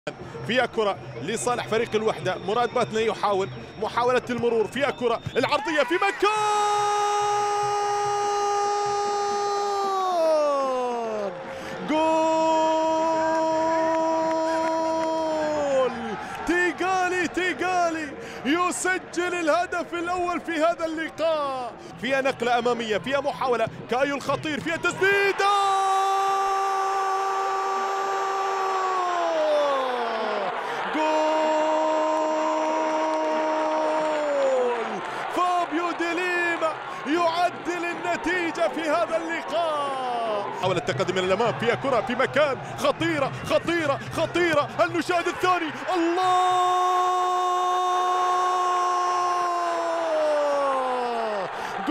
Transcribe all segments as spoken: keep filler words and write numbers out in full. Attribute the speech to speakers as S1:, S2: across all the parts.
S1: فيها كرة لصالح فريق الوحدة. مراد باتنا يحاول محاولة المرور، فيها كرة العرضية في مكان جول. تيغالي تيغالي يسجل الهدف الأول في هذا اللقاء. فيها نقلة أمامية، فيها محاولة، كايو الخطير، فيها تسديدة يعدل النتيجة في هذا اللقاء. حاول التقدم إلى الأمام، فيها كرة في مكان خطيرة خطيرة خطيرة. المشاهد الثاني، الله،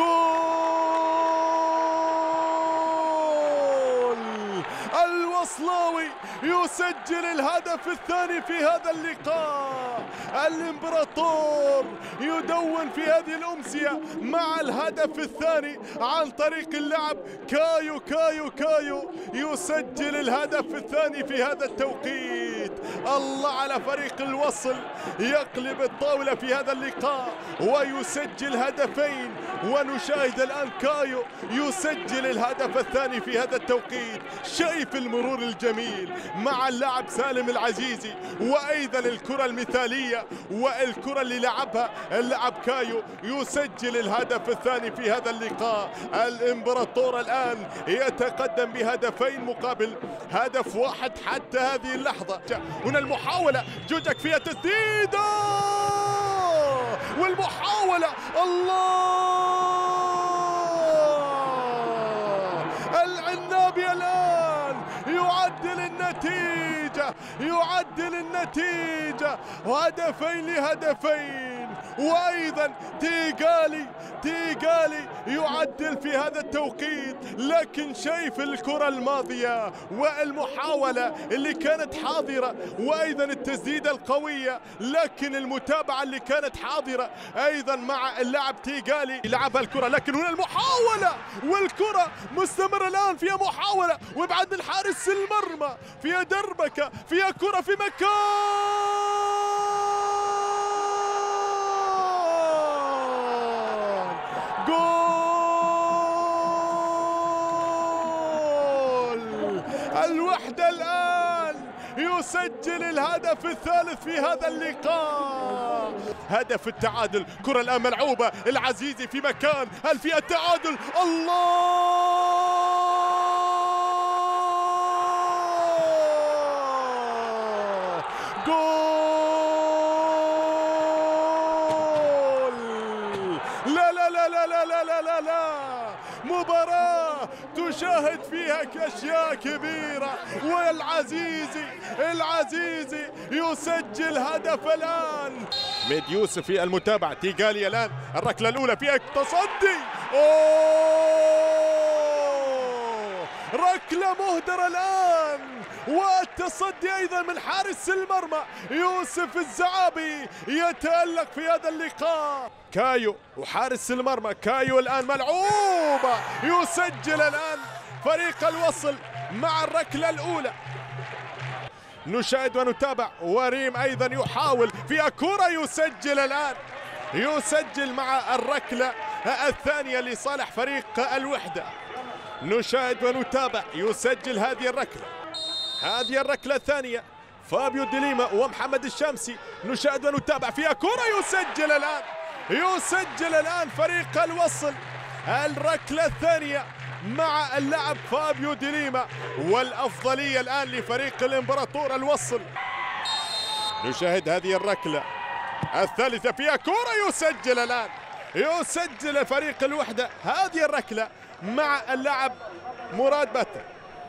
S1: جول. الوصلاوي يسجل الهدف الثاني في هذا اللقاء. الامبراطور يدون في هذه الأمسية مع الهدف الثاني عن طريق اللعب. كايو كايو كايو يسجل الهدف الثاني في هذا التوقيت. الله على فريق الوصل، يقلب الطاولة في هذا اللقاء ويسجل هدفين. ونشاهد الآن كايو يسجل الهدف الثاني في هذا التوقيت. شايف المرور الجميل مع اللاعب سالم العزيزي، وأيضا الكرة المثالية والكرة اللي لعبها اللاعب كايو يسجل الهدف الثاني في هذا اللقاء. الامبراطور الآن يتقدم بهدفين مقابل هدف واحد حتى هذه اللحظة. هنا المحاولة، جوجك فيها تسديدة، والمحاولة، الله، العنابي الآن يعدل النتيجة، يعدل النتيجة، هدفين لهدفين. وأيضا تيغالي تيغالي يعدل في هذا التوقيت. لكن شايف الكرة الماضية والمحاولة اللي كانت حاضرة، وأيضا التسديدة القوية، لكن المتابعة اللي كانت حاضرة أيضا مع اللاعب تيغالي لعبها الكرة. لكن هنا المحاولة، والكرة مستمرة الآن، فيها محاولة وابعاد من حارس المرمى، فيها دربكة، فيها كرة في مكان جول. الوحدة الآن يسجل الهدف الثالث في هذا اللقاء. هدف التعادل، كرة الآن ملعوبة، العزيزي في مكان، هل في التعادل؟ الله، جول. لا لا لا لا لا لا لا لا لا مباراة تشاهد فيها أشياء كبيرة. والعزيزي العزيزي يسجل هدف الآن. ميد يوسف في المتابعة، تيغالي الآن الركلة الأولى فيها تصدي، أوه، ركلة مهدرة الآن، والتصدي أيضا من حارس المرمى يوسف الزعابي يتألق في هذا اللقاء. كايو وحارس المرمى، كايو الآن ملعوبة، يسجل الآن فريق الوصل مع الركلة الأولى. نشاهد ونتابع، وريم أيضا يحاول، فيها كرة، يسجل الآن، يسجل مع الركلة الثانية لصالح فريق الوحدة. نشاهد ونتابع، يسجل هذه الركلة، هذه الركلة الثانية، فابيو ديليما ومحمد الشامسي. نشاهد ونتابع، فيها كرة، يسجل الآن، يسجل الآن فريق الوصل الركلة الثانية مع اللاعب فابيو ديليما، والأفضلية الآن لفريق الإمبراطور الوصل. نشاهد هذه الركلة الثالثة، فيها كرة، يسجل الآن، يسجل فريق الوحدة هذه الركلة مع اللاعب مراد باتنا.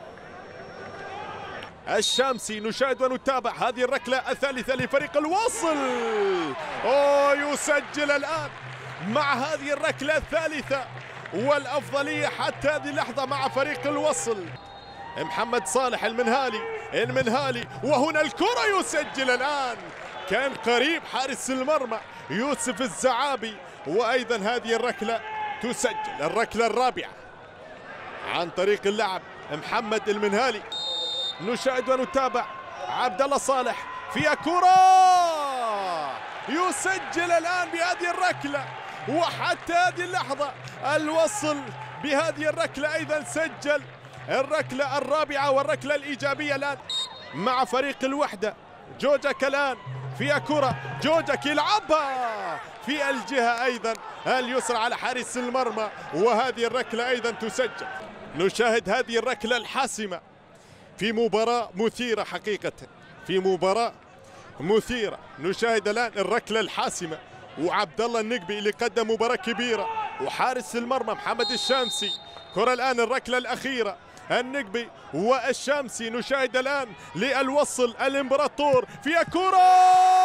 S1: الشامسي، نشاهد ونتابع هذه الركلة الثالثة لفريق الوصل، أوه، يسجل الآن مع هذه الركلة الثالثة، والأفضلية حتى هذه اللحظة مع فريق الوصل. محمد صالح المنهالي المنهالي وهنا الكرة، يسجل الآن، كان قريب حارس المرمى يوسف الزعابي. وأيضا هذه الركلة تسجل الركلة الرابعة عن طريق اللاعب محمد المنهالي. نشاهد ونتابع عبد الله صالح فيها كرة يسجل الآن بهذه الركلة، وحتى هذه اللحظة الوصل بهذه الركلة أيضا سجل الركلة الرابعة والركلة الإيجابية الآن مع فريق الوحدة. جوجك الآن فيها كرة، جوجك يلعبها في الجهة أيضا اليسرى على حارس المرمى، وهذه الركلة أيضا تسجل. نشاهد هذه الركلة الحاسمة في مباراة مثيرة حقيقة، في مباراة مثيرة. نشاهد الآن الركلة الحاسمة، وعبد الله النقبي اللي قدم مباراة كبيرة، وحارس المرمى محمد الشامسي. كرة الآن الركلة الأخيرة، النقبي والشامسي. نشاهد الآن للوصل الإمبراطور فيها كرة،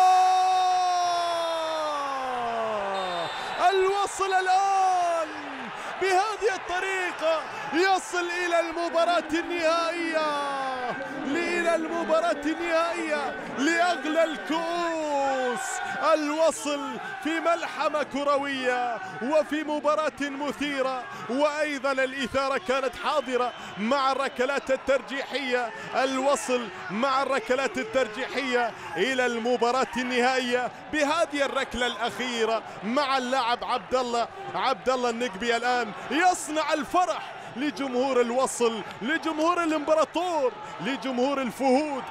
S1: الوصل الآن بهذه الطريقة يصل إلى المباراة النهائية، إلى المباراة النهائية لأغلى الكؤوس. الوصل في ملحمة كروية وفي مباراة مثيرة، وأيضا الإثارة كانت حاضرة مع الركلات الترجيحية. الوصل مع الركلات الترجيحية إلى المباراة النهائية بهذه الركلة الأخيرة مع اللاعب عبد الله عبد الله النقبي. الآن يصنع الفرح لجمهور الوصل، لجمهور الإمبراطور، لجمهور الفهود.